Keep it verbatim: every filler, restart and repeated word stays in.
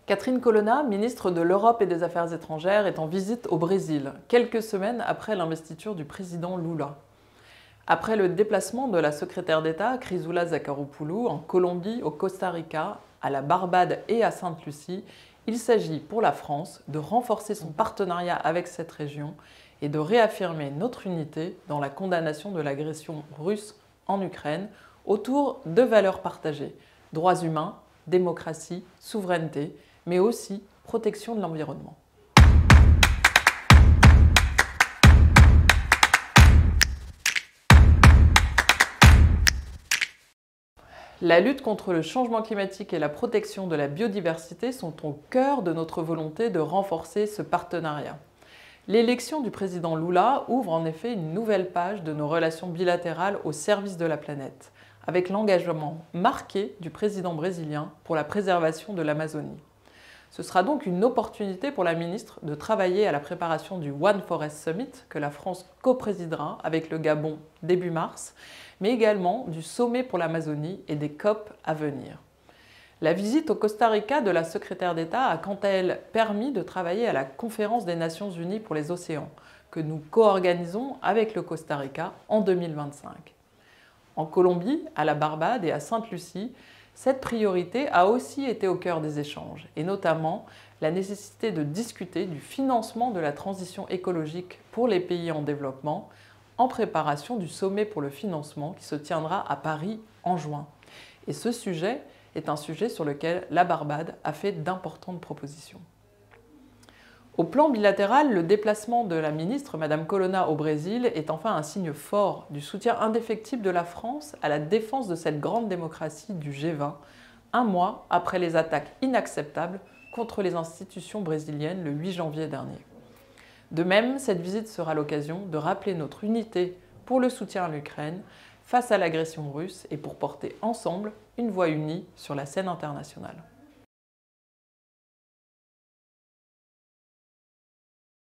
Catherine Colonna, ministre de l'Europe et des Affaires étrangères, est en visite au Brésil, quelques semaines après l'investiture du président Lula. Après le déplacement de la secrétaire d'État, Chrysoula Zacharopoulou, en Colombie, au Costa Rica, à la Barbade et à Sainte-Lucie, il s'agit pour la France de renforcer son partenariat avec cette région et de réaffirmer notre unité dans la condamnation de l'agression russe en Ukraine autour de valeurs partagées, droits humains, démocratie, souveraineté, mais aussi protection de l'environnement. La lutte contre le changement climatique et la protection de la biodiversité sont au cœur de notre volonté de renforcer ce partenariat. L'élection du président Lula ouvre en effet une nouvelle page de nos relations bilatérales au service de la planète, avec l'engagement marqué du président brésilien pour la préservation de l'Amazonie. Ce sera donc une opportunité pour la ministre de travailler à la préparation du One Forest Summit que la France coprésidera avec le Gabon début mars, mais également du sommet pour l'Amazonie et des COP à venir. La visite au Costa Rica de la secrétaire d'État a quant à elle permis de travailler à la conférence des Nations Unies pour les océans, que nous co-organisons avec le Costa Rica en deux mille vingt-cinq. En Colombie, à la Barbade et à Sainte-Lucie, cette priorité a aussi été au cœur des échanges, et notamment la nécessité de discuter du financement de la transition écologique pour les pays en développement, en préparation du sommet pour le financement qui se tiendra à Paris en juin. Et ce sujet est un sujet sur lequel la Barbade a fait d'importantes propositions. Au plan bilatéral, le déplacement de la ministre, Madame Colonna, au Brésil est enfin un signe fort du soutien indéfectible de la France à la défense de cette grande démocratie du G vingt, un mois après les attaques inacceptables contre les institutions brésiliennes le huit janvier dernier. De même, cette visite sera l'occasion de rappeler notre unité pour le soutien à l'Ukraine face à l'agression russe et pour porter ensemble une voix unie sur la scène internationale.